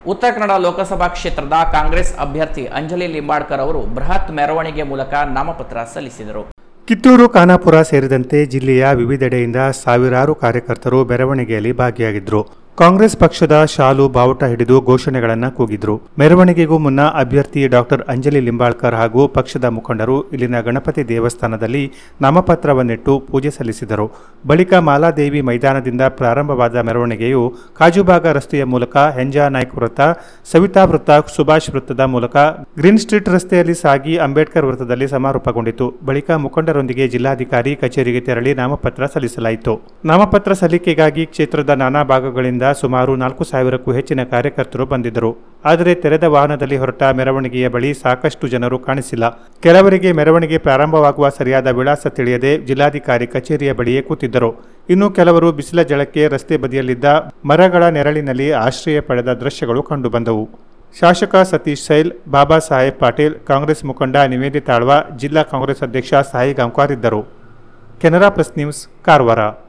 ಉತ್ತರ ಕನ್ನಡ ಲೋಕಸಭಾ ಕ್ಷೇತ್ರದ ಕಾಂಗ್ರೆಸ್ ಅಭ್ಯರ್ಥಿ ಅಂಜಲಿ ಲಿಂಬಾಳ್ಕರ್ ಅವರು ಬೃಹತ್ ಮೆರವಣಿಗೆ ಮೂಲಕ ನಾಮಪತ್ರ ಸಲ್ಲಿಸಿದರು. ಕಿತ್ತೂರು, ಖಾನಾಪುರ ಸೇರಿದಂತೆ ಜಿಲ್ಲೆಯ ವಿವಿಧೆಡೆಯಿಂದ ಸಾವಿರಾರು ಕಾರ್ಯಕರ್ತರು ಮೆರವಣಿಗೆಯಲ್ಲಿ ಭಾಗಿಯಾಗಿದ್ದರು. ಕಾಂಗ್ರೆಸ್ ಪಕ್ಷದ ಶಾಲು ಬಾವುಟ ಹಿಡಿದು ಘೋಷಣೆಗಳನ್ನು ಕೂಗಿದ್ರು. ಮೆರವಣಿಗೆಗೂ ಮುನ್ನ ಅಭ್ಯರ್ಥಿ ಡಾಕ್ಟರ್ ಅಂಜಲಿ ಲಿಂಬಾಳ್ಕರ್ ಹಾಗೂ ಪಕ್ಷದ ಮುಖಂಡರು ಇಲ್ಲಿನ ಗಣಪತಿ ದೇವಸ್ಥಾನದಲ್ಲಿ ನಾಮಪತ್ರವನ್ನಿಟ್ಟು ಪೂಜೆ ಸಲ್ಲಿಸಿದರು. ಬಳಿಕ ಮಾಲಾದೇವಿ ಮೈದಾನದಿಂದ ಪ್ರಾರಂಭವಾದ ಮೆರವಣಿಗೆಯು ಕಾಜುಬಾಗ ರಸ್ತೆಯ ಮೂಲಕ ಹೆಂಜಾ ನಾಯ್ಕ ವೃತ್ತ, ಸವಿತಾ ವೃತ್ತ, ಸುಭಾಷ್ ವೃತ್ತದ ಮೂಲಕ ಗ್ರೀನ್ ಸ್ಟ್ರೀಟ್ ರಸ್ತೆಯಲ್ಲಿ ಸಾಗಿ ಅಂಬೇಡ್ಕರ್ ವೃತ್ತದಲ್ಲಿ ಸಮಾರೋಪಗೊಂಡಿತು. ಬಳಿಕ ಮುಖಂಡರೊಂದಿಗೆ ಜಿಲ್ಲಾಧಿಕಾರಿ ಕಚೇರಿಗೆ ತೆರಳಿ ನಾಮಪತ್ರ ಸಲ್ಲಿಸಲಾಯಿತು. ನಾಮಪತ್ರ ಸಲ್ಲಿಕೆಗಾಗಿ ಕ್ಷೇತ್ರದ ನಾನಾ ಭಾಗಗಳಿಂದ ಸುಮಾರು 4,000ಕ್ಕೂ ಹೆಚ್ಚಿನ ಕಾರ್ಯಕರ್ತರು ಬಂದಿದ್ದರು. ಆದರೆ ತೆರೆದ ವಾಹನದಲ್ಲಿ ಹೊರಟ ಮೆರವಣಿಗೆಯ ಬಳಿ ಸಾಕಷ್ಟು ಜನರು ಕಾಣಿಸಿಲ್ಲ. ಕೆಲವರಿಗೆ ಮೆರವಣಿಗೆ ಪ್ರಾರಂಭವಾಗುವ ಸರಿಯಾದ ವಿಳಾಸ ತಿಳಿಯದೆ ಜಿಲ್ಲಾಧಿಕಾರಿ ಕಚೇರಿಯ ಬಳಿಯೇ ಕೂತಿದ್ದರು. ಇನ್ನು ಕೆಲವರು ಬಿಸಿಲ ಜಳಕ್ಕೆ ರಸ್ತೆ ಬದಿಯಲ್ಲಿದ್ದ ಮರಗಳ ನೆರಳಿನಲ್ಲಿ ಆಶ್ರಯ ಪಡೆದ ದೃಶ್ಯಗಳು ಕಂಡುಬಂದವು. ಶಾಸಕ ಸತೀಶ್ ಸೈಲ್, ಬಾಬಾ ಸಾಹೇಬ್ ಪಾಟೀಲ್, ಕಾಂಗ್ರೆಸ್ ಮುಖಂಡ ನಿವೇದಿತಾ ಆಳ್ವ, ಜಿಲ್ಲಾ ಕಾಂಗ್ರೆಸ್ ಅಧ್ಯಕ್ಷ ಸಾಯಿ ಗಾಂವ್ಕರ್ ಇದ್ದರು. Canara press news, Karwar.